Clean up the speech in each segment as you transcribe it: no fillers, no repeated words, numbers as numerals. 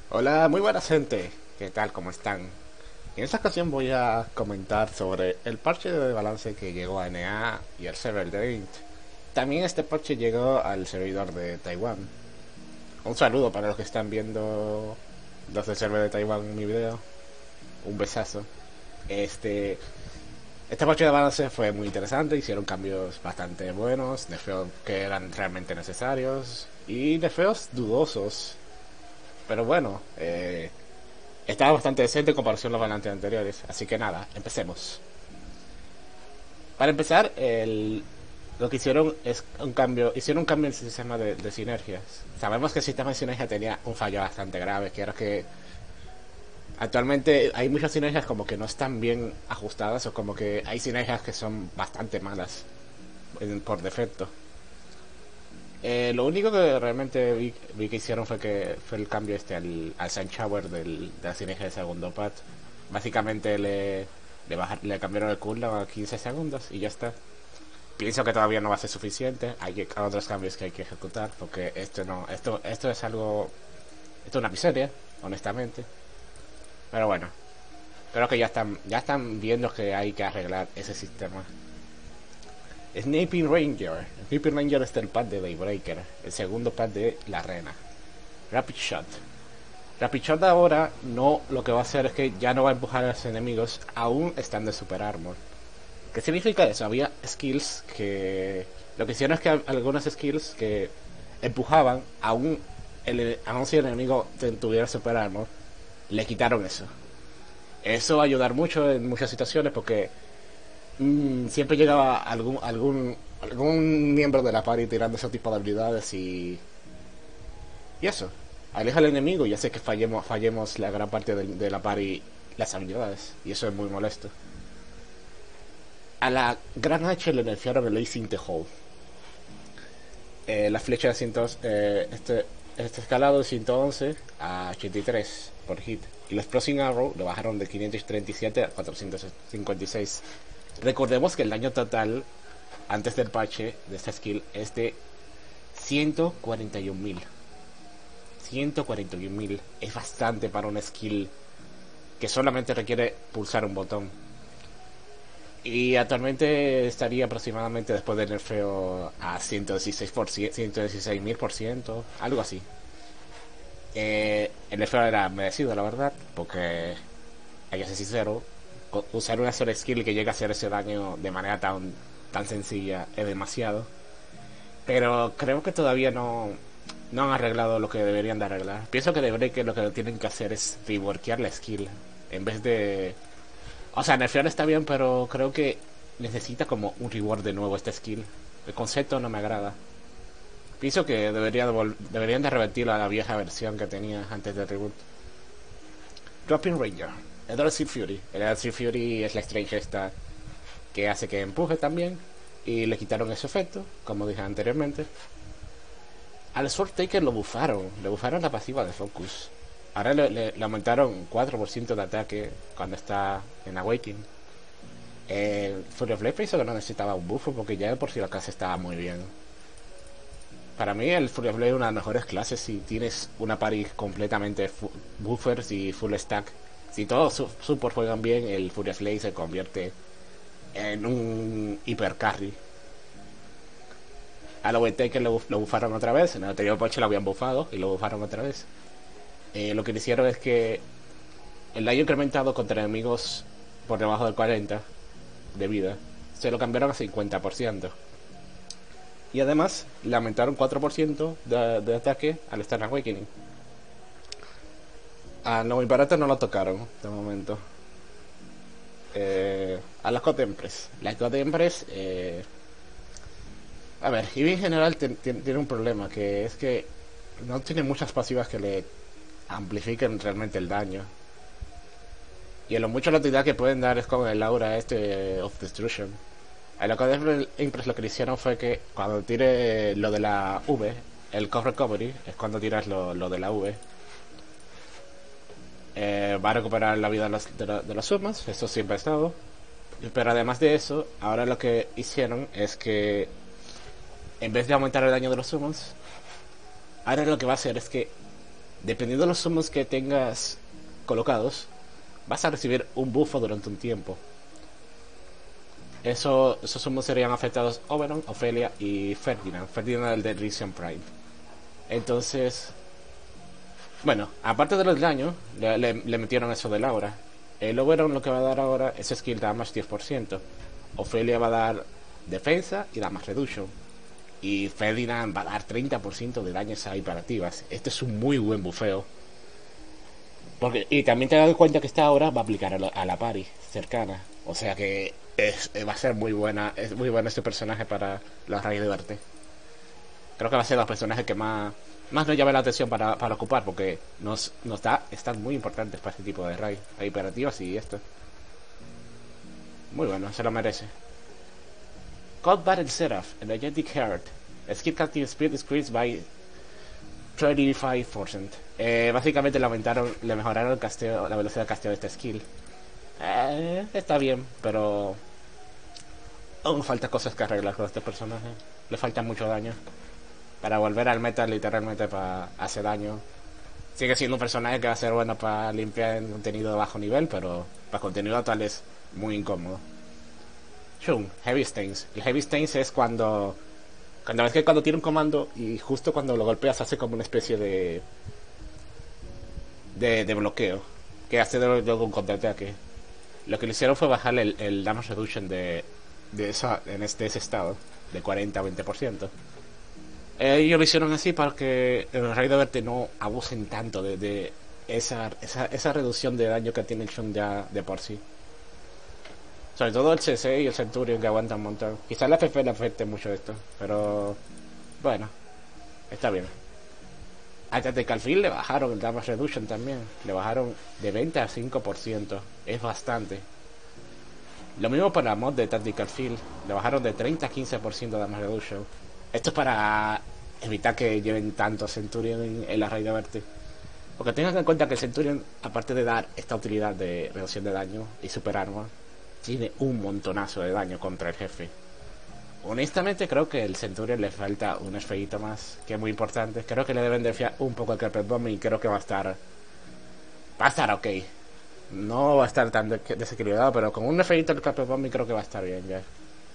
Hola, muy buena gente. ¿Qué tal? ¿Cómo están? En esta ocasión voy a comentar sobre el parche de balance que llegó a NA y al server de Int. También este parche llegó al servidor de Taiwán. Un saludo para los que están viendo los del server de Taiwán mi video. Un besazo. Este, este parche de balance fue muy interesante, hicieron cambios bastante buenos, nerfeos que eran realmente necesarios y nerfeos dudosos. Pero bueno, estaba bastante decente en comparación a los variantes anteriores. Así que nada, empecemos. Para empezar, lo que hicieron es un cambio. Hicieron un cambio en el sistema de sinergias. Sabemos que el sistema de sinergia tenía un fallo bastante grave, que era que actualmente hay muchas sinergias como que no están bien ajustadas o como que hay sinergias que son bastante malas por defecto. Lo único que realmente vi que hicieron fue el cambio al Sun Shower de la sinergia de segundo pad. Básicamente le cambiaron el cooldown a 15 segundos y ya está. Pienso que todavía no va a ser suficiente. Hay otros cambios que hay que ejecutar porque esto es algo, esto es una miseria, honestamente. Pero bueno, creo que ya están viendo que hay que arreglar ese sistema. Sniping Ranger. Sniping Ranger es el pad de Daybreaker, el segundo pad de la Arena. Rapid Shot. Rapid Shot ahora no, lo que va a hacer es que ya no va a empujar a los enemigos aún estando de Super Armor. ¿Qué significa eso? Había skills que... Lo que hicieron es que algunas skills que empujaban aún si el enemigo tuviera Super Armor, le quitaron eso. Eso va a ayudar mucho en muchas situaciones porque siempre llegaba algún miembro de la party tirando ese tipo de habilidades y eso. Aleja al enemigo y hace que fallemos la gran parte de la party las habilidades. Y eso es muy molesto. A la gran H le nerfearon el Ace in the Hole. La flecha de 100, este escalado de 111 a 83 por hit. Y los Exploding Arrow lo bajaron de 537 a 456. Recordemos que el daño total antes del parche de esta skill es de 141.000. 141.000 es bastante para una skill que solamente requiere pulsar un botón. Y actualmente estaría aproximadamente después del nerfeo a 116.000%, algo así. El nerfeo era merecido, la verdad, porque hay que ser sincero, usar una sola skill que llega a hacer ese daño de manera tan sencilla es demasiado. Pero creo que todavía no han arreglado lo que deberían de arreglar. Pienso que lo que tienen que hacer es reworkear la skill en vez de... O sea, nerfear está bien, pero creo que necesita como un reward de nuevo esta skill. El concepto no me agrada. Pienso que deberían de revertir a la vieja versión que tenía antes del reboot. Dropping Ranger. Elder Fury. El Elder Fury es la Strange esta que hace que empuje también. Y le quitaron ese efecto, como dije anteriormente. Al Sword Taker lo bufaron. Le bufaron la pasiva de Focus. Ahora le aumentaron 4% de ataque cuando está en Awakening. Fury of Life pensó que no necesitaba un buffo porque ya de por sí la clase estaba muy bien. Para mí el Fury of Life es una de las mejores clases si tienes una party completamente buffers y full stack. Si todos support juegan bien, el Fury of Life se convierte en un hiper carry. A lo Taker lo bufaron otra vez, en el anterior patch lo habían bufado y lo bufaron otra vez. Lo que hicieron es que el daño incrementado contra enemigos por debajo del 40 de vida se lo cambiaron a 50%. Y además le aumentaron 4% de ataque al estar en Awakening. A no Imperator no lo tocaron de momento. A las God Empress. Las God Empress, a ver, Eevee en general tiene un problema, que es que no tiene muchas pasivas que le amplifiquen realmente el daño. Y a lo mucho la utilidad que pueden dar es con el aura of Destruction. A lo que Impress lo que le hicieron fue que cuando tire lo de la V, el Core Recovery, es cuando tiras lo de la V, va a recuperar la vida de los summons, eso siempre ha estado. Pero además de eso, ahora lo que hicieron es que en vez de aumentar el daño de los summons, ahora lo que va a hacer es que Dependiendo de los summons que tengas colocados, vas a recibir un buffo durante un tiempo. Esos summons serían afectados Oberon, Ofelia y Ferdinand. Ferdinand el de Risen Prime. Entonces, bueno, aparte de los daños, le metieron eso del aura. El Oberon lo que va a dar ahora es skill damage 10%. Ofelia va a dar defensa y damage reduction. Y Ferdinand va a dar 30% de daños a hiperativas. Este es un muy buen bufeo. Y también te das cuenta que esta ahora va a aplicar a la party cercana. O sea que va a ser muy buena. Es muy bueno este personaje para la raíz de verte. Creo que va a ser los personajes que más nos llame la atención para ocupar. Porque nos da están muy importantes para este tipo de raid. Hay hiperativas y esto. Muy bueno, se lo merece. God Battle Seraph, Energetic Heart. Skill casting speed decreased by 35%. Básicamente le mejoraron el casteo, la velocidad de casteo de esta skill. Está bien, pero aún falta cosas que arreglar con este personaje. Le falta mucho daño. Para volver al meta, literalmente para hacer daño. Sigue siendo un personaje que va a ser bueno para limpiar en contenido de bajo nivel, pero para contenido tal es muy incómodo. Shun, Heavy Stains. El Heavy Stains es cuando ves que cuando tiene un comando y justo cuando lo golpeas hace como una especie de bloqueo que hace luego un contraataque. Lo que le hicieron fue bajarle el damage reduction de ese estado de 40 a 20%. Ellos lo hicieron así para que el Rey de Verte no abusen tanto de esa reducción de daño que tiene el Shun ya de por sí. Sobre todo el CC y el Centurion que aguantan un montón. Quizás la FF le afecte mucho esto, pero bueno, está bien. A Tactical Field le bajaron el damage reduction también. Le bajaron de 20 a 5%. Es bastante. Lo mismo para la mod de Tactical Field. Le bajaron de 30 a 15% de damage reduction. Esto es para evitar que lleven tanto Centurion en la raid de verte. Porque tengan en cuenta que el Centurion, aparte de dar esta utilidad de reducción de daño y super arma, tiene un montonazo de daño contra el jefe. Honestamente creo que el Centurion le falta un efecto más, que es muy importante. Creo que le deben de fiar un poco el Carpet Bomb y creo que va a estar ok. No va a estar tan desequilibrado, pero con un efecto del Carpet Bomb creo que va a estar bien ya.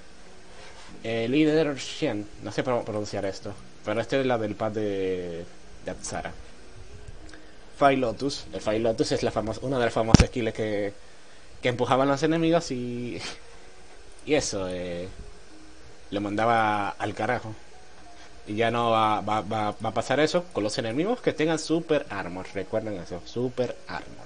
Líder Shen, no sé cómo pronunciar esto, pero este es la del pad de Atsara. Fire Lotus. El Fire Lotus es una de las famosas skills que empujaban a los enemigos y eso le mandaba al carajo. Y ya no va a pasar eso con los enemigos que tengan Super Armor. Recuerden eso, Super Armor.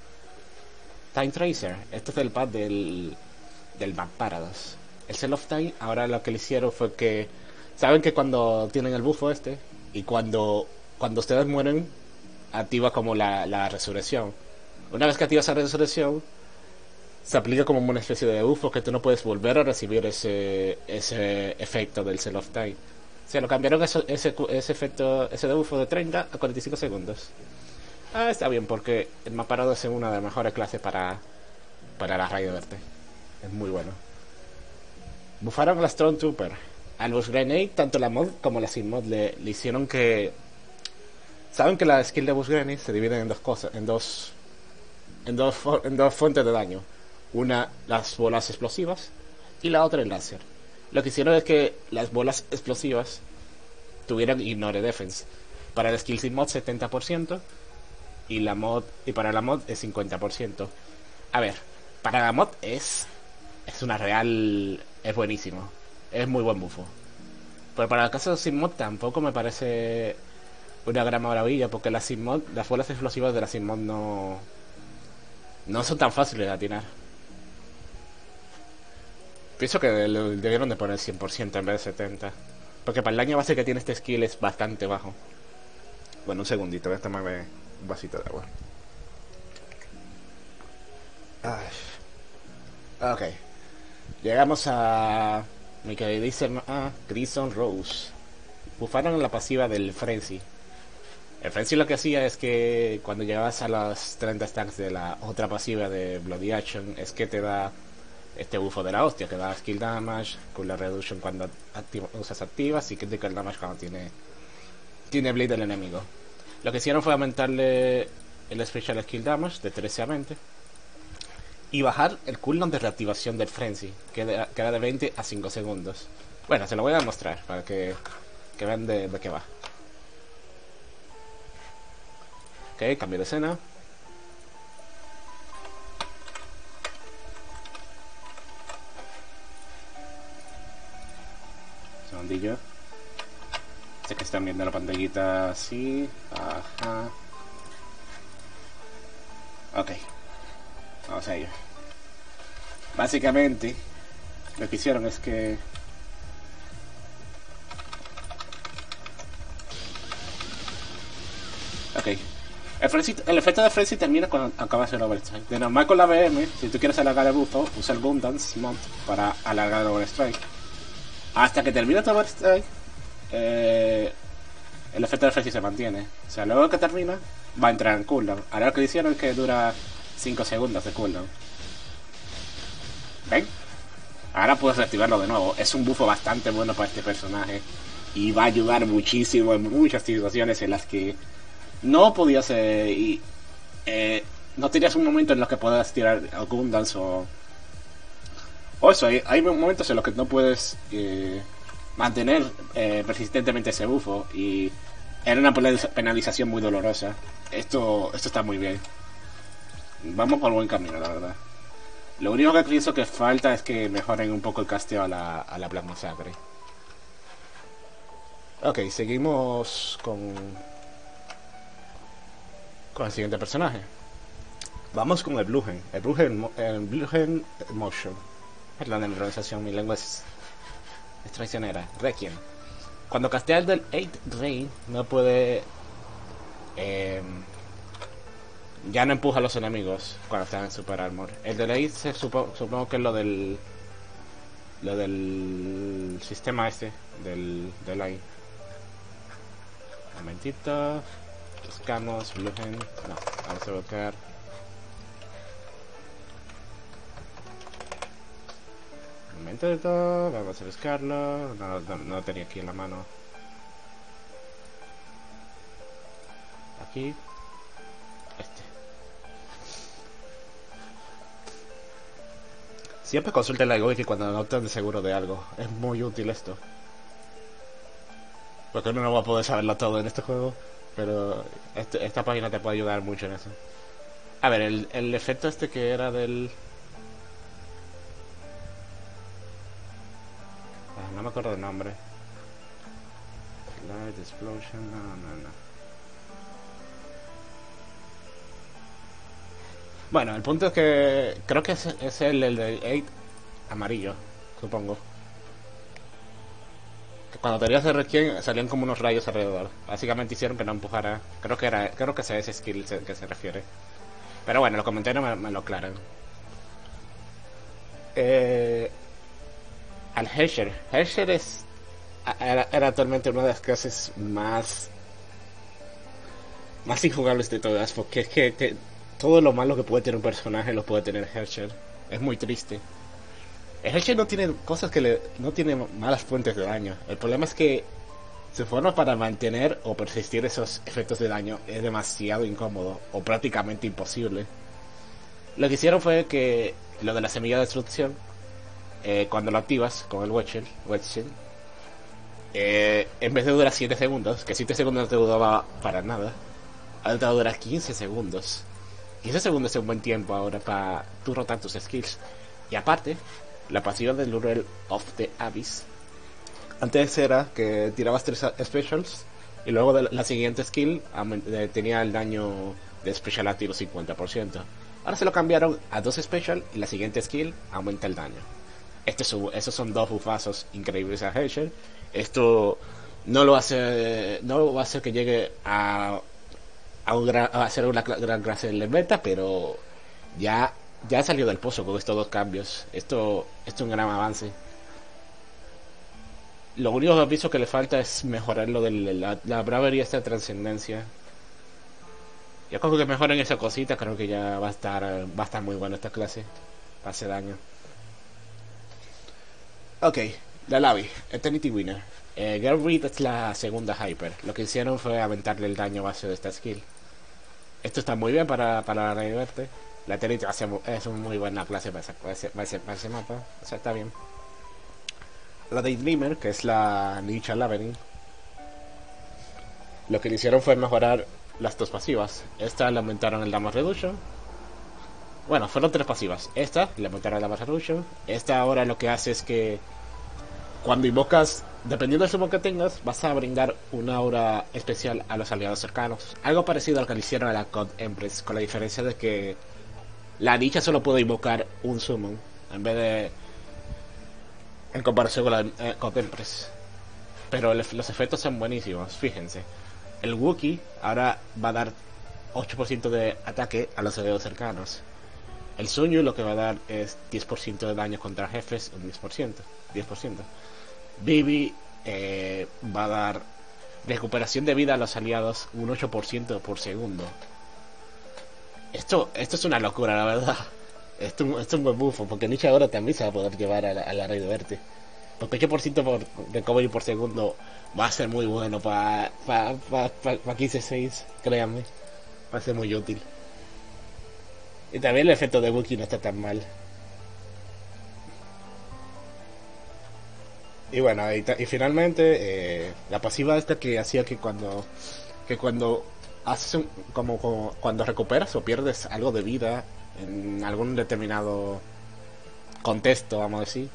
Time Tracer. Este es el pad del Map Paradox. El Cell of Time, ahora lo que le hicieron fue que saben que cuando tienen el buffo este y cuando ustedes mueren activa como la resurrección. Una vez que activas esa resurrección se aplica como una especie de buffo que tú no puedes volver a recibir ese efecto del Cell of Time. Se lo cambiaron ese efecto, ese debuffo de 30 a 45 segundos. Está bien porque el Map Paradox es una de las mejores clases para la raid de verte. Es muy bueno. Bufaron a la Stormtrooper. Al Bush Grenade, tanto la mod como la sin mod le hicieron que... Saben que la skill de Bush Grenade se divide en dos cosas, en dos fuentes de daño. Una, las bolas explosivas, y la otra el láser. Lo que hicieron es que las bolas explosivas tuvieran Ignore Defense. Para la skill sin mod 70% y para la mod es 50%. A ver, para la mod es buenísimo. Es muy buen bufo. Pero para el caso de sin mod tampoco me parece una gran maravilla, porque las bolas explosivas de la sin mod no son tan fáciles de atinar. Pienso que debieron de poner 100% en vez de 70%. Porque para el daño base que tiene este skill es bastante bajo. Bueno, un segundito, voy a tomarme un vasito de agua. Ok. Llegamos a mi queridísima Crimson Rose. Bufaron la pasiva del Frenzy. El Frenzy lo que hacía es que cuando llegabas a los 30 stacks de la otra pasiva de Bloody Action, es que te da este bufo de la hostia, que da skill damage, con la reduction cuando usas activas y critical damage cuando tiene bleed el enemigo. Lo que hicieron fue aumentarle el Special Skill Damage de 13 a 20 y bajar el cooldown de reactivación del Frenzy, que era de 20 a 5 segundos. Bueno, se lo voy a mostrar para que vean de qué va. Ok, cambio de escena. Segundillo. Sé que están viendo la pantallita así. Ajá. Ok. Vamos a ello. Básicamente, lo que hicieron es que... Ok. El efecto de Frenzy termina cuando acabas el Overstrike. De normal con la BM, si tú quieres alargar el buffo, usa el Gundance Mod para alargar el Overstrike. Hasta que termine tu Overstrike, el efecto de Frenzy se mantiene. O sea, luego que termina, va a entrar en cooldown. Ahora lo que hicieron es que dura 5 segundos de cooldown. ¿Ven? Ahora puedes reactivarlo de nuevo. Es un buffo bastante bueno para este personaje. Y va a ayudar muchísimo en muchas situaciones en las que no podías no tenías un momento en los que puedas tirar algún dance o eso. Hay momentos en los que no puedes mantener persistentemente ese buffo y era una penalización muy dolorosa. Esto está muy bien. Vamos por buen camino, la verdad. Lo único que pienso que falta es que mejoren un poco el casteo a la Black Massacre. Ok, seguimos con el siguiente personaje. Vamos con el Bluegen. El Bluegen Motion. Perdón de mi pronunciación, mi lengua es traicionera. Requiem. Cuando castea el del 8 Rain, no puede... ya no empuja a los enemigos cuando están en Super Armor. El del 8 supongo que es lo del sistema este del line. Un momentito. Buscamos Bluegen. No, vamos a buscar. Un momentito, vamos a buscarlo. No lo tenía aquí en la mano. Aquí. Este. Siempre consulten la Wiki cuando no estén seguro de algo. Es muy útil esto. Porque uno no va a poder saberlo todo en este juego. Pero esta página te puede ayudar mucho en eso. A ver, el efecto este que era del... no me acuerdo del nombre. Light Explosion, no. Bueno, el punto es que creo que es el del 8 amarillo, supongo. Que cuando tenías de Requiem salían como unos rayos alrededor. Básicamente hicieron que no empujara. Creo que es ese skill que se refiere. Pero bueno, los comentarios me lo aclaran. Al Hersher. Hersher era actualmente una de las clases más injugables de todas, porque es que todo lo malo que puede tener un personaje lo puede tener Hersher. Es muy triste. El Hersher no tiene cosas no tiene malas fuentes de daño. El problema es que su forma para mantener o persistir esos efectos de daño es demasiado incómodo o prácticamente imposible. Lo que hicieron fue que lo de la semilla de destrucción, cuando lo activas con el Wedge Shield, en vez de durar 7 segundos, que 7 segundos no te duraba para nada, ahora te va a durar 15 segundos. 15 segundos es un buen tiempo ahora para tú rotar tus skills. Y aparte, la pasiva del Lurel of the Abyss, antes era que tirabas 3 specials y luego de la siguiente skill tenía el daño de special activo 50%. Ahora se lo cambiaron a 2 special y la siguiente skill aumenta el daño. Esos son 2 bufazos increíbles a Hersher. Esto no lo va a hacer que llegue a hacer una gran clase en la meta, pero ya ha salido del pozo con estos 2 cambios. Esto es un gran avance. Lo único que pienso que le falta es mejorar lo de la bravery, esta trascendencia. Yo creo que mejoren esa cosita, creo que ya va a estar muy bueno esta clase. Hace daño. Ok, La Lavi, Eternity Winner. Girl Reed es la segunda Hyper. Lo que hicieron fue aumentarle el daño base de esta skill. Esto está muy bien para reverte. La Eternity es una muy buena clase para ese mapa. O sea, está bien. La Daydreamer, que es la Ninja Labyrinth. Lo que le hicieron fue mejorar las dos pasivas. Esta le aumentaron el damage reduction. Bueno, fueron tres pasivas. Esta le aumentaron el damage reduction. Esta ahora lo que hace es que cuando invocas, dependiendo del summon que tengas, vas a brindar una aura especial a los aliados cercanos. Algo parecido al que le hicieron a la God Empress, con la diferencia de que la Ninja solo puede invocar un summon, en vez de en comparación con la God Empress. Pero los efectos son buenísimos, fíjense. El Wookiee ahora va a dar 8% de ataque a los aliados cercanos. El Sunyu lo que va a dar es 10% de daño contra jefes, un 10%. Bibi va a dar recuperación de vida a los aliados un 8% por segundo. Esto es una locura, la verdad. Esto es un buen bufo, porque Nietzsche ahora también se va a poder llevar a la Rey de Verte. Porque 8% por recovery por segundo va a ser muy bueno para 15-6, créanme. Va a ser muy útil. Y también el efecto de Wookiee no está tan mal. Y bueno, y finalmente la pasiva esta que hacía que cuando haces como cuando recuperas o pierdes algo de vida en algún determinado contexto, vamos a decir,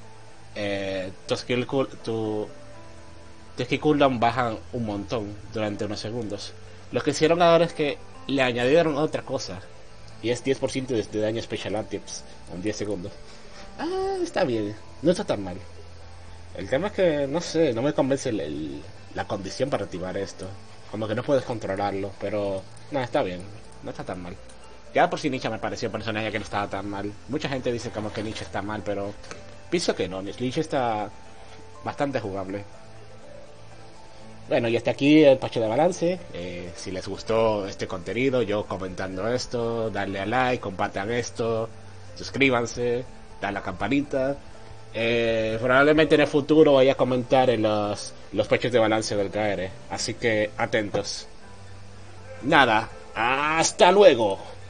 tu skill cooldown bajan un montón durante unos segundos. Lo que hicieron ahora es que le añadieron otra cosa, y es 10% de daño special items en 10 segundos. Está bien, no está tan mal. El tema es que, no sé, no me convence la condición para activar esto. Como que no puedes controlarlo, pero no, está bien, no está tan mal. Ya por si Nietzsche me pareció un personaje que no estaba tan mal. Mucha gente dice como que Nietzsche está mal, pero pienso que no, Nietzsche está bastante jugable. Bueno, y hasta aquí el parche de balance. Si les gustó este contenido, yo comentando esto, darle a like, compartan esto, suscríbanse, dan la campanita. Probablemente en el futuro vaya a comentar en los parches de balance del KR. Así que atentos. Nada, hasta luego.